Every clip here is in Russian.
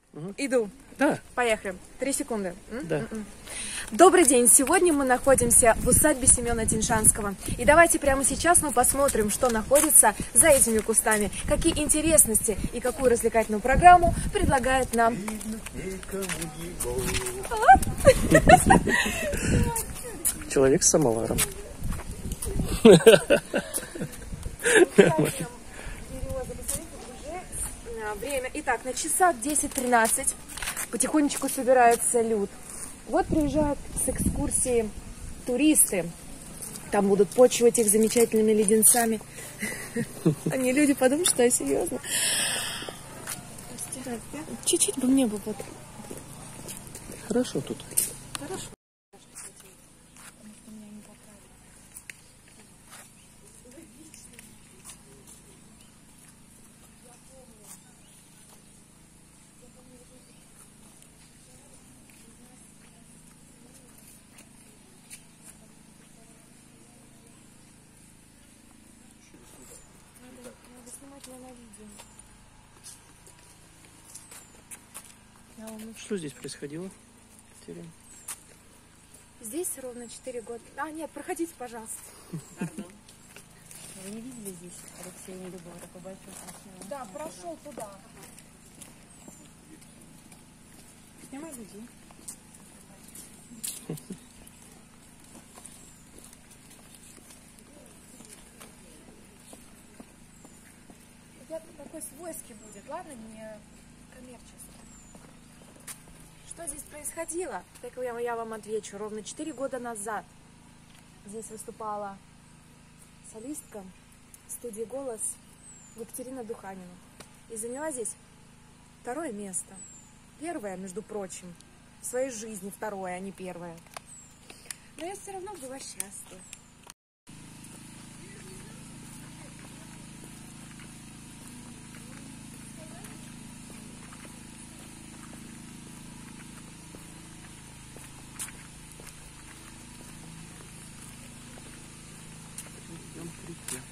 Иду. Да. Поехали. 3 секунды. Да. Добрый день. Сегодня мы находимся в усадьбе Семена Тиньшанского. И давайте прямо сейчас мы посмотрим, что находится за этими кустами, какие интересности и какую развлекательную программу предлагает нам. Человек с самоваром. Время. Итак, на часах 10:13 потихонечку собирается люд. Вот приезжают с экскурсии туристы. Там будут почивать их замечательными леденцами. Они люди подумают, что я серьезно. Чуть-чуть бы мне бы вот. Хорошо тут. Хорошо. Надо снимать меня на видео. Что здесь происходило? Терем. Здесь ровно 4 года. А, нет, проходите, пожалуйста. Вы не видели здесь Алексея Нелюбова, такой большой красивый? Да, прошел туда. Снимай людей. Это такой свойский будет, ладно, не коммерческий. Что здесь происходило? Так я вам отвечу. Ровно 4 года назад здесь выступала солистка студии «Голос» Екатерина Духанина. И заняла здесь 2-е место. 1-е, между прочим, в своей жизни 2-е, а не 1-е. Но я все равно была счастлива. Идем к реке.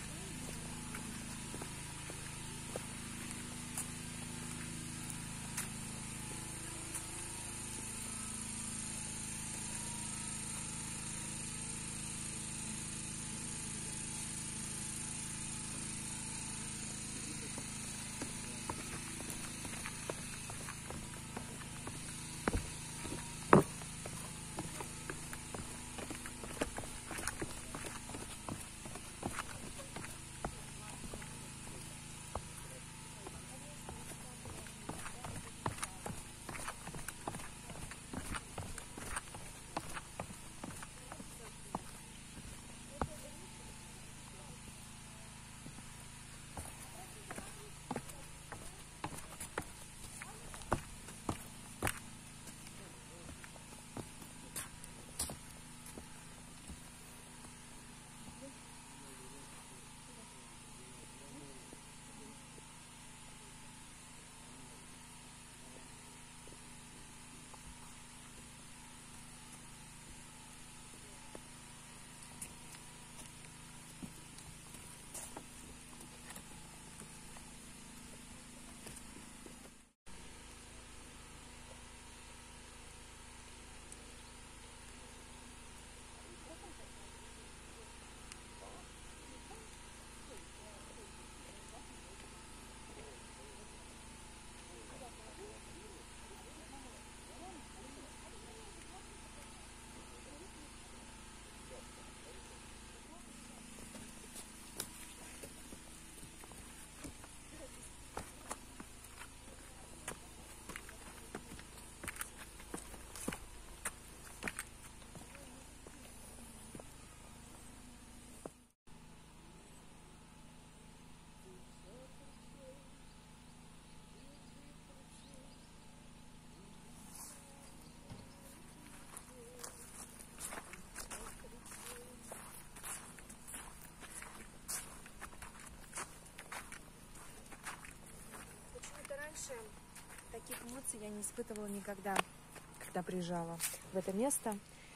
Таких эмоций я не испытывала никогда, когда приезжала в это место.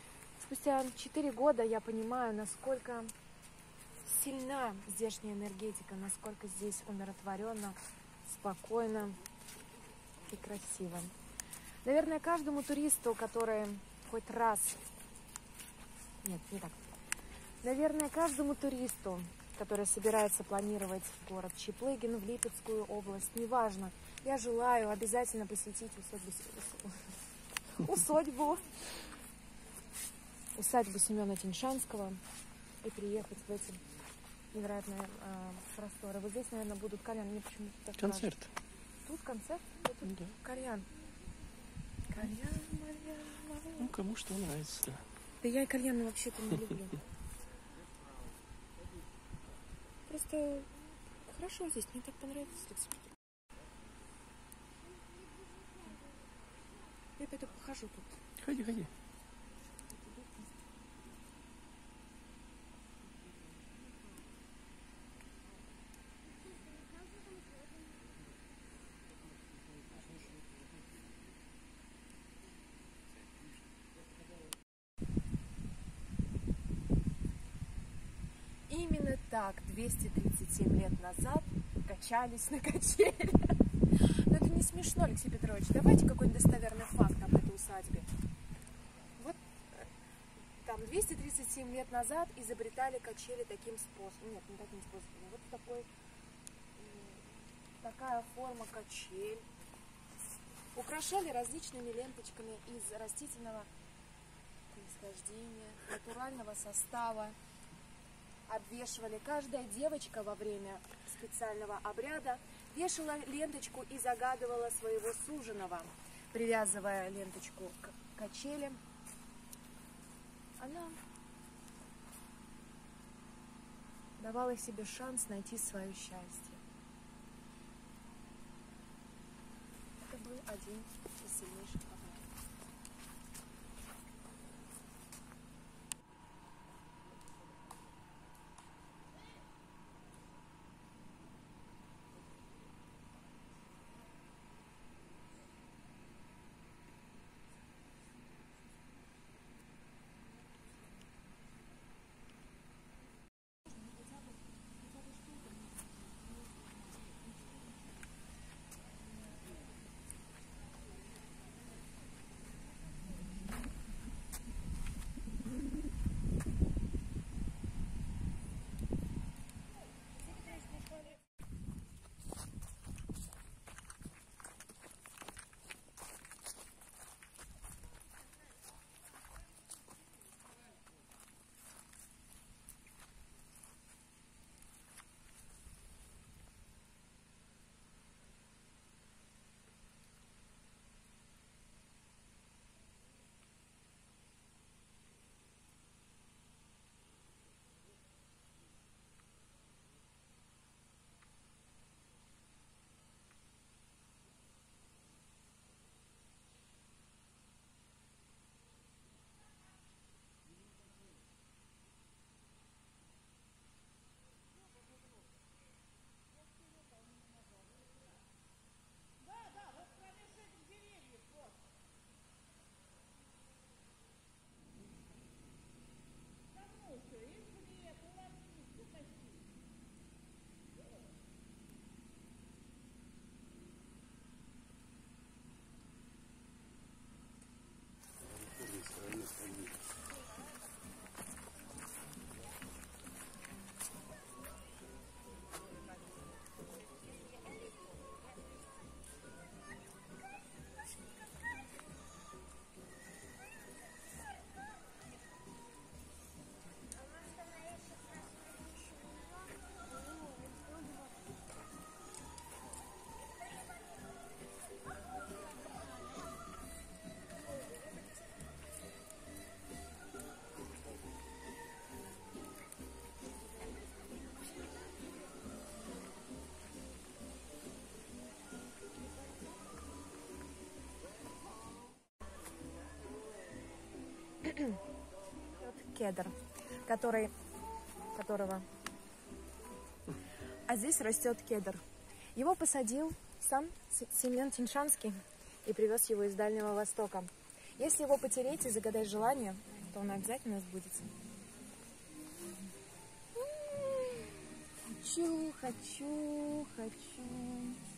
Спустя 4 года я понимаю, насколько сильна здешняя энергетика, насколько здесь умиротворенно, спокойно. и красиво. Наверное, каждому туристу, который хоть раз... Нет, не так. Наверное, каждому туристу, который собирается планировать город Чиплыгин в Липецкую область, неважно, я желаю обязательно посетить усадьбу Семена Тиньшанского и приехать в эти невероятные просторы. Вот здесь, наверное, будут кальян. Мне почему-то так Концерт. кажется. Тут концерт, а тут Да. кальян. Кальян, Ну, кому что нравится. Да. да я и кальяны вообще-то не люблю. Просто хорошо здесь, мне так понравилось. Я пойду похожу тут. Ходи, ходи. Именно так 237 лет назад качались на качелях. Но это не смешно, Алексей Петрович. Давайте какой-нибудь достоверный факт об этой усадьбе. Вот там 237 лет назад изобретали качели таким способом. Нет, не таким способом. Вот такая форма качель. Украшали различными ленточками из растительного происхождения, натурального состава. Обвешивали. Каждая девочка во время специального обряда вешала ленточку и загадывала своего суженого, привязывая ленточку к качелям. Она давала себе шанс найти свое счастье. Это был один из сильнейших обрядов. Кедр, которого... А здесь растет кедр. Его посадил сам Семен Тиньшанский и привез его из Дальнего Востока. Если его потереть и загадать желание, то он обязательно сбудется. Хочу.